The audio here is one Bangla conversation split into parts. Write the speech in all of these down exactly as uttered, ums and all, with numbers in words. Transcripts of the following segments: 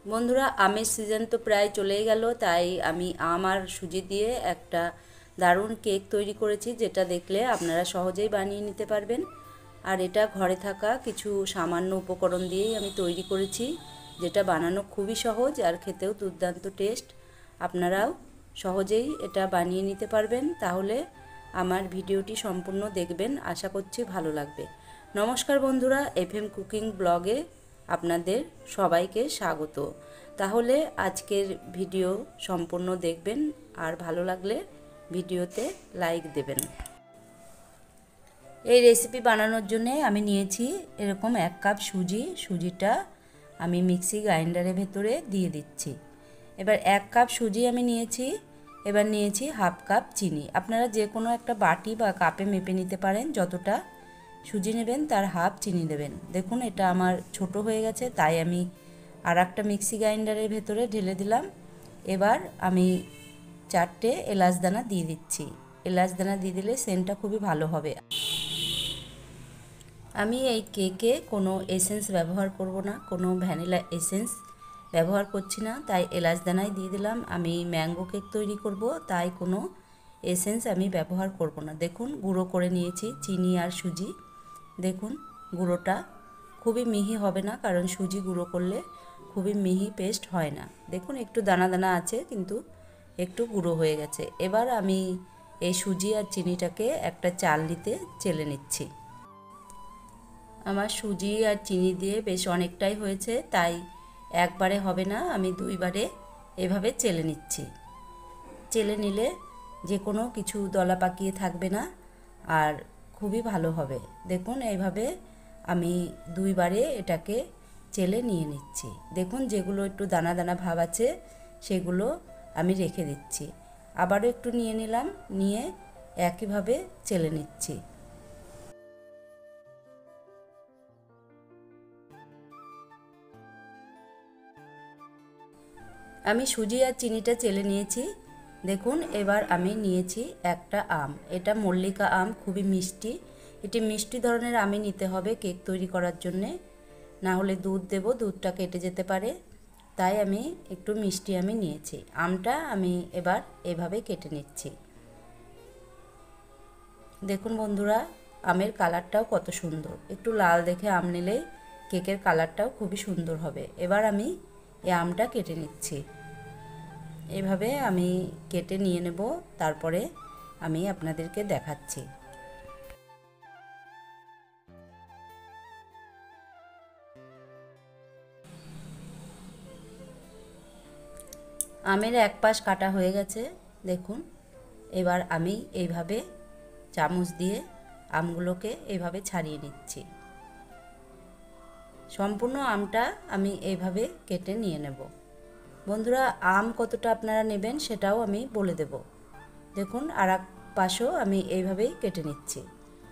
বন্ধুরা, আমের সিজন তো প্রায় চলেই গেল, তাই আমি আম আর সুজি দিয়ে একটা দারুণ কেক তৈরি করেছি, যেটা দেখলে আপনারা সহজেই বানিয়ে নিতে পারবেন। আর এটা ঘরে থাকা কিছু সামান্য উপকরণ দিয়েই আমি তৈরি করেছি, যেটা বানানো খুবই সহজ আর খেতেও দুর্দান্ত টেস্ট। আপনারাও সহজেই এটা বানিয়ে নিতে পারবেন। তাহলে আমার ভিডিওটি সম্পূর্ণ দেখবেন, আশা করছি ভালো লাগবে। নমস্কার বন্ধুরা, এফ এম কুকিং ব্লগে আপনাদের সবাইকে স্বাগত। তাহলে আজকের ভিডিও সম্পূর্ণ দেখবেন, আর ভালো লাগলে ভিডিওতে লাইক দেবেন। এই রেসিপি বানানোর জন্যে আমি নিয়েছি এরকম এক কাপ সুজি। সুজিটা আমি মিক্সি গ্রাইন্ডারের ভেতরে দিয়ে দিচ্ছি। এবার এক কাপ সুজি আমি নিয়েছি। এবার নিয়েছি হাফ কাপ চিনি। আপনারা যে কোনো একটা বাটি বা কাপে মেপে নিতে পারেন, যতটা সুজি নেবেন তার হাফ চিনি দেবেন। দেখুন এটা আমার ছোট হয়ে গেছে, তাই আমি আর একটা মিক্সি গ্রাইন্ডারের ভেতরে ঢেলে দিলাম। এবার আমি চারটে এলাচ দানা দিয়ে দিচ্ছি। এলাচ দানা দিয়ে দিলে সেন্টটা খুবই ভালো হবে। আমি এই কেকে কোনো এসেন্স ব্যবহার করব না, কোনো ভ্যানিলা এসেন্স ব্যবহার করছি না, তাই এলাচ দানাই দিয়ে দিলাম। আমি ম্যাঙ্গো কেক তৈরি করব, তাই কোনো এসেন্স আমি ব্যবহার করব না। দেখুন গুঁড়ো করে নিয়েছি চিনি আর সুজি। দেখুন গুঁড়োটা খুবই মিহি হবে না, কারণ সুজি গুঁড়ো করলে খুবই মিহি পেস্ট হয় না। দেখুন একটু দানা দানা আছে, কিন্তু একটু গুঁড়ো হয়ে গেছে। এবার আমি এই সুজি আর চিনিটাকে একটা চালনিতে চেলে নিচ্ছি। আমার সুজি আর চিনি দিয়ে বেশ অনেকটাই হয়েছে, তাই একবারে হবে না, আমি দুইবারে এভাবে চেলে নিচ্ছি। চেলে নিলে যে কোনো কিছু দলা পাকিয়ে থাকবে না, আর খুবই ভালো হবে। দেখুন এইভাবে আমি দুইবারে এটাকে চেলে নিয়ে নিচ্ছি। দেখুন যেগুলো একটু দানা দানা ভাব আছে সেগুলো আমি রেখে দিচ্ছি। আবারও একটু নিয়ে নিলাম, নিয়ে একইভাবে চেলে নিচ্ছি। আমি সুজি আর চিনিটা চেলে নিয়েছি। দেখুন এবার আমি নিয়েছি একটা আম। এটা মল্লিকা আম, খুবই মিষ্টি। এটি মিষ্টি ধরনের আমই নিতে হবে কেক তৈরি করার জন্যে, না হলে দুধ দেব, দুধটা কেটে যেতে পারে। তাই আমি একটু মিষ্টি আমি নিয়েছি। আমটা আমি এবার এভাবে কেটে নিচ্ছি। দেখুন বন্ধুরা, আমের কালারটাও কত সুন্দর। একটু লাল দেখে আম নিলে কেকের কালারটাও খুবই সুন্দর হবে। এবার আমি এই আমটা কেটে নিচ্ছি। এভাবে আমি কেটে নিয়ে নেব, তারপরে আমি আপনাদেরকে দেখাচ্ছি। আমের এক পাশ কাটা হয়ে গেছে দেখুন। এবার আমি এইভাবে চামচ দিয়ে আমগুলোকে এইভাবে ছাড়িয়ে নিচ্ছি। সম্পূর্ণ আমটা আমি এইভাবে কেটে নিয়ে নেব। বন্ধুরা, আম কতটা আপনারা নেবেন সেটাও আমি বলে দেব। দেখুন আর এক পাশও আমি এইভাবেই কেটে নিচ্ছি।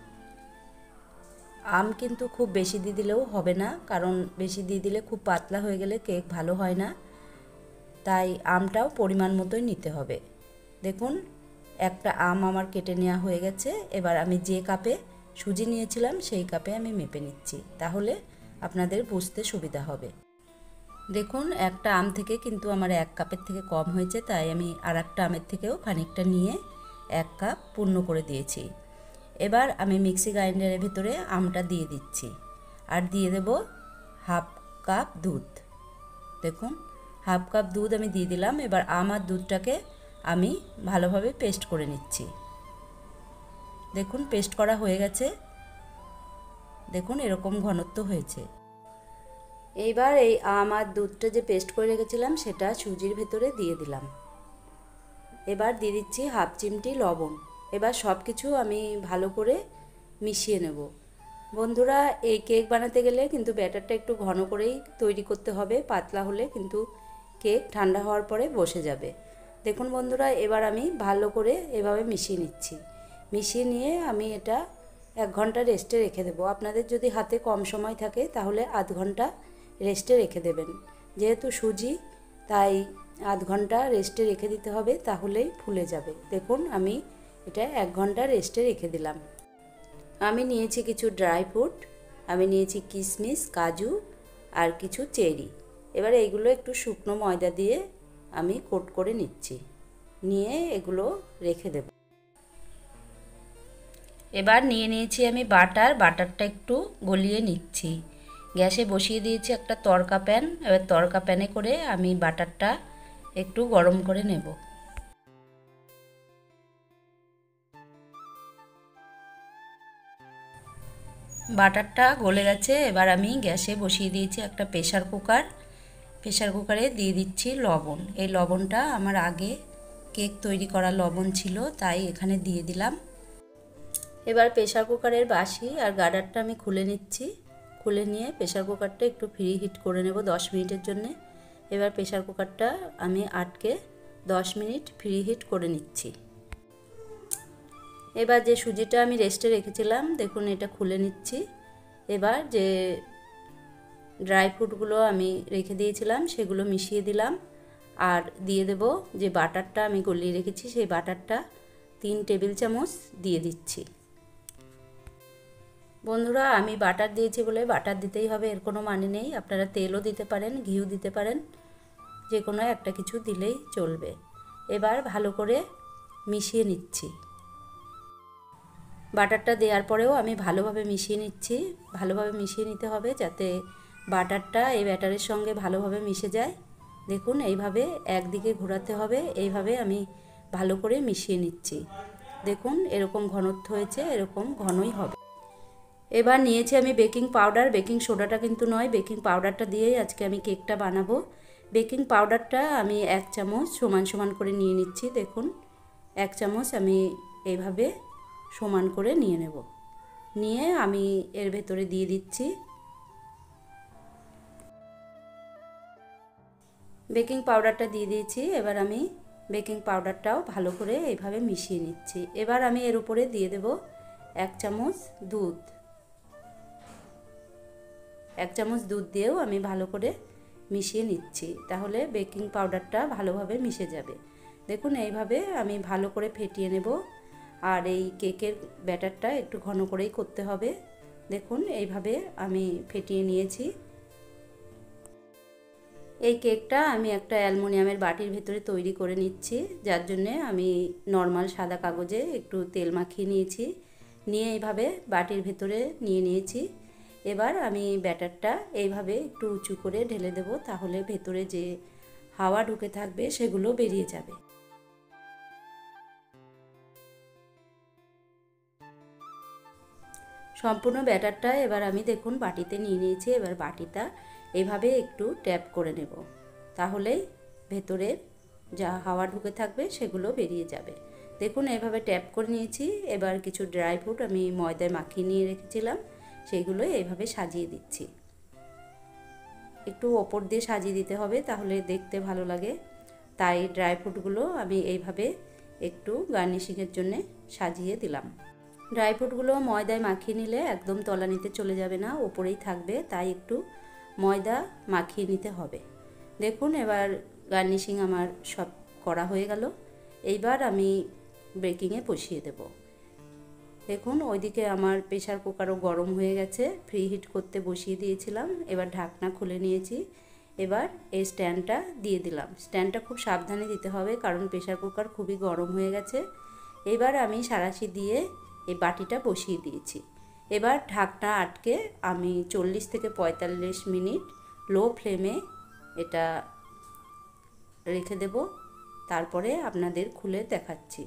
আম কিন্তু খুব বেশি দিয়ে দিলেও হবে না, কারণ বেশি দিয়ে দিলে খুব পাতলা হয়ে গেলে কেক ভালো হয় না। তাই আমটাও পরিমাণ মতোই নিতে হবে। দেখুন একটা আম আমার কেটে নেওয়া হয়ে গেছে। এবার আমি যে কাপে সুজি নিয়েছিলাম সেই কাপে আমি মেপে নিচ্ছি, তাহলে আপনাদের বুঝতে সুবিধা হবে। দেখুন একটা আম থেকে কিন্তু আমার এক কাপের থেকে কম হয়েছে, তাই আমি আর একটা আমের থেকেও খানিকটা নিয়ে এক কাপ পূর্ণ করে দিয়েছি। এবার আমি মিক্সি গ্রাইন্ডারের ভিতরে আমটা দিয়ে দিচ্ছি, আর দিয়ে দেব হাফ কাপ দুধ। দেখুন হাফ কাপ দুধ আমি দিয়ে দিলাম। এবার আম আর দুধটাকে আমি ভালোভাবে পেস্ট করে নিচ্ছি। দেখুন পেস্ট করা হয়ে গেছে। দেখুন এরকম ঘনত্ব হয়েছে। এইবার এই আম আর দুধটা যে পেস্ট করে রেখেছিলাম সেটা সুজির ভেতরে দিয়ে দিলাম। এবার দিয়ে দিচ্ছি হাফ চিমটি লবণ। এবার সব কিছু আমি ভালো করে মিশিয়ে নেব। বন্ধুরা, এই কেক বানাতে গেলে কিন্তু ব্যাটারটা একটু ঘন করেই তৈরি করতে হবে, পাতলা হলে কিন্তু কেক ঠান্ডা হওয়ার পরে বসে যাবে। দেখুন বন্ধুরা, এবার আমি ভালো করে এভাবে মিশিয়ে নিচ্ছি। মিশিয়ে নিয়ে আমি এটা এক ঘন্টা রেস্টে রেখে দেবো। আপনাদের যদি হাতে কম সময় থাকে তাহলে আধ ঘন্টা রেস্টে রেখে দেবেন। যেহেতু সুজি, তাই আধ ঘন্টা রেস্টে রেখে দিতে হবে, তাহলেই ফুলে যাবে। দেখুন আমি এটা এক ঘন্টা রেস্টে রেখে দিলাম। আমি নিয়েছি কিছু ড্রাই ফ্রুট, আমি নিয়েছি কিশমিশ, কাজু আর কিছু চেরি। এবার এইগুলো একটু শুকনো ময়দা দিয়ে আমি কোট করে নিচ্ছি, নিয়ে এগুলো রেখে দেব। এবার নিয়ে নিয়েছি আমি বাটার, বাটারটা একটু গলিয়ে নিচ্ছি। গ্যাসে বসিয়ে দিয়েছি একটা তড়কা প্যান। এবার তড়কা প্যানে করে আমি বাটারটা একটু গরম করে নেব। বাটারটা গলে গেছে। এবার আমি গ্যাসে বসিয়ে দিয়েছি একটা প্রেসার কুকার। প্রেসার কুকারে দিয়ে দিচ্ছি লবণ। এই লবণটা আমার আগে কেক তৈরি করা লবণ ছিল, তাই এখানে দিয়ে দিলাম। এবার প্রেসার কুকারের বাসি আর গার্ডারটা আমি খুলে নিচ্ছি। খুলে নিয়ে প্রেসার কুকারটা একটু ফ্রি হিট করে নেব দশ মিনিটের জন্যে। এবার প্রেসার কুকারটা আমি আটকে দশ মিনিট ফ্রি হিট করে নিচ্ছি। এবার যে সুজিটা আমি রেস্টে রেখেছিলাম, দেখুন এটা খুলে নিচ্ছি। এবার যে ড্রাই ফ্রুটগুলো আমি রেখে দিয়েছিলাম সেগুলো মিশিয়ে দিলাম, আর দিয়ে দেব যে বাটারটা আমি গলিয়ে রেখেছি সেই বাটারটা তিন টেবিল চামচ দিয়ে দিচ্ছি। বন্ধুরা, আমি বাটার দিয়েছি বলে বাটার দিতেই হবে এর কোনো মানে নেই। আপনারা তেলও দিতে পারেন, ঘিও দিতে পারেন, যে কোনো একটা কিছু দিলেই চলবে। এবার ভালো করে মিশিয়ে নিচ্ছি। বাটারটা দেওয়ার পরেও আমি ভালোভাবে মিশিয়ে নিচ্ছি। ভালোভাবে মিশিয়ে নিতে হবে যাতে বাটারটা এই ব্যাটারের সঙ্গে ভালোভাবে মিশে যায়। দেখুন এইভাবে একদিকে ঘোরাতে হবে, এইভাবে আমি ভালো করে মিশিয়ে নিচ্ছি। দেখুন এরকম ঘনত্ব হয়েছে, এরকম ঘনই হবে। এবার নিয়েছি আমি বেকিং পাউডার। বেকিং সোডাটা কিন্তু নয়, বেকিং পাউডারটা দিয়েই আজকে আমি কেকটা বানাবো। বেকিং পাউডারটা আমি এক চামচ সমান সমান করে নিয়ে নিচ্ছি। দেখুন এক চামচ আমি এইভাবে সমান করে নিয়ে নেব। নিয়ে আমি এর ভেতরে দিয়ে দিচ্ছি। বেকিং পাউডারটা দিয়ে দিয়েছি। এবার আমি বেকিং পাউডারটাও ভালো করে এইভাবে মিশিয়ে নিচ্ছি। এবার আমি এর উপরে দিয়ে দেব এক চামচ দুধ। এক চামচ দুধ দিয়েও আমি ভালো করে মিশিয়ে নিচ্ছি, তাহলে বেকিং পাউডারটা ভালোভাবে মিশে যাবে। দেখুন এইভাবে আমি ভালো করে ফেটিয়ে নেব। আর এই কেকের ব্যাটারটা একটু ঘন করেই করতে হবে। দেখুন এইভাবে আমি ফেটিয়ে নিয়েছি। এই কেকটা আমি একটা অ্যালুমিনিয়ামের বাটির ভেতরে তৈরি করে নিচ্ছি, যার জন্যে আমি নর্মাল সাদা কাগজে একটু তেল মাখিয়ে নিয়েছি। নিয়ে এইভাবে বাটির ভেতরে নিয়ে নিয়েছি। এবার আমি ব্যাটারটা এইভাবে একটু উঁচু করে ঢেলে দেব, তাহলে ভেতরে যে হাওয়া ঢুকে থাকবে সেগুলো বেরিয়ে যাবে। সম্পূর্ণ ব্যাটারটা এবার আমি দেখুন বাটিতে নিয়ে নিয়েছি। এবার বাটিটা এইভাবে একটু ট্যাপ করে নেব, তাহলেই ভেতরে যা হাওয়া ঢুকে থাকবে সেগুলো বেরিয়ে যাবে। দেখুন এইভাবে ট্যাপ করে নিয়েছি। এবার কিছু ড্রাই ফ্রুট আমি ময়দায় মাখিয়ে নিয়ে রেখেছিলাম, সেইগুলো এইভাবে সাজিয়ে দিচ্ছি। একটু ওপর দিয়ে সাজিয়ে দিতে হবে, তাহলে দেখতে ভালো লাগে। তাই ড্রাই ফ্রুটগুলো আমি এইভাবে একটু গার্নিশিংয়ের জন্য সাজিয়ে দিলাম। ড্রাই ফ্রুটগুলো ময়দায় মাখিয়ে নিলে একদম তলানিতে চলে যাবে না, ওপরেই থাকবে, তাই একটু ময়দা মাখিয়ে নিতে হবে। দেখুন এবার গার্নিশিং আমার সব করা হয়ে গেল। এইবার আমি বেকিংয়ে বসিয়ে দেব। দেখুন ওইদিকে আমার প্রেসার কুকারও গরম হয়ে গেছে, ফ্রি হিট করতে বসিয়ে দিয়েছিলাম। এবার ঢাকনা খুলে নিয়েছি। এবার এই স্ট্যান্ডটা দিয়ে দিলাম। স্ট্যান্ডটা খুব সাবধানে দিতে হবে, কারণ প্রেসার কুকার খুবই গরম হয়ে গেছে। এবার আমি সাঁড়াশি দিয়ে এই বাটিটা বসিয়ে দিয়েছি। এবার ঢাকনা আটকে আমি চল্লিশ থেকে পঁয়তাল্লিশ মিনিট লো ফ্লেমে এটা রেখে দেব। তারপরে আপনাদের খুলে দেখাচ্ছি।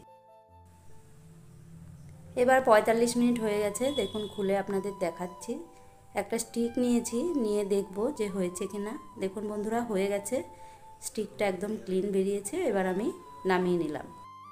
এবার পঁয়তাল্লিশ মিনিট হয়ে গেছে, দেখুন খুলে আপনাদের দেখাচ্ছি। একটা স্টিক নিয়েছি, নিয়ে দেখব যে হয়েছে কিনা। দেখুন বন্ধুরা হয়ে গেছে, স্টিকটা একদম ক্লিন বেরিয়েছে। এবার আমি নামিয়ে নিলাম।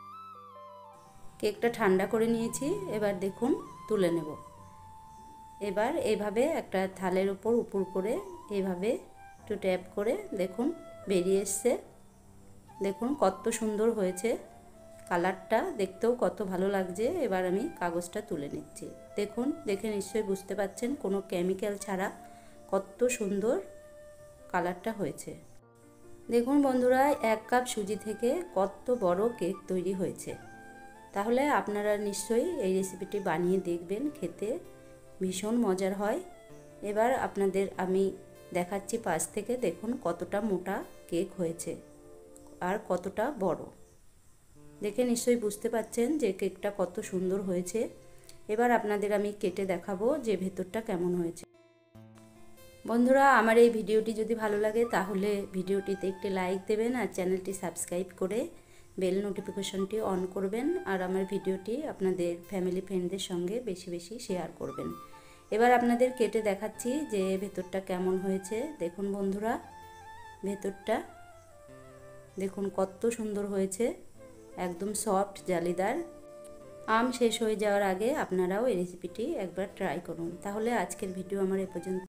কেকটা ঠান্ডা করে নিয়েছি, এবার দেখুন তুলে নেব। এবার এইভাবে একটা থালের উপর উপর করে এইভাবে একটু ট্যাপ করে দেখুন বেরিয়ে এসছে। দেখুন কত সুন্দর হয়েছে, কালারটা দেখতেও কত ভালো লাগছে। এবার আমি কাগজটা তুলে নিচ্ছি। দেখুন দেখে নিশ্চয়ই বুঝতে পারছেন কোনো কেমিক্যাল ছাড়া কত সুন্দর কালারটা হয়েছে। দেখুন বন্ধুরা এক কাপ সুজি থেকে কত বড় কেক তৈরি হয়েছে। তাহলে আপনারা নিশ্চয়ই এই রেসিপিটি বানিয়ে দেখবেন, খেতে ভীষণ মজার হয়। এবার আপনাদের আমি দেখাচ্ছি পাশ থেকে, দেখুন কতটা মোটা কেক হয়েছে আর কতটা বড়। দেখে নিশ্চয়ই বুঝতে পারছেন যে কেকটা কত সুন্দর হয়েছে। এবার আপনাদের আমি কেটে দেখাবো যে ভেতরটা কেমন হয়েছে। বন্ধুরা, আমার এই ভিডিওটি যদি ভালো লাগে তাহলে ভিডিওটিতে একটি লাইক দেবেন আর চ্যানেলটি সাবস্ক্রাইব করে বেল নোটিফিকেশনটি অন করবেন আর আমার ভিডিওটি আপনাদের ফ্যামিলি ফ্রেন্ডদের সঙ্গে বেশি বেশি শেয়ার করবেন। এবার আপনাদের কেটে দেখাচ্ছি যে ভেতরটা কেমন হয়েছে। দেখুন বন্ধুরা, ভেতরটা দেখুন কত সুন্দর হয়েছে, একদম সফট জালিদার। আম শেষ হয়ে যাওয়ার আগে আপনারাও এই রেসিপিটি একবার ট্রাই করুন। তাহলে আজকের ভিডিও আমার এ পর্যন্ত।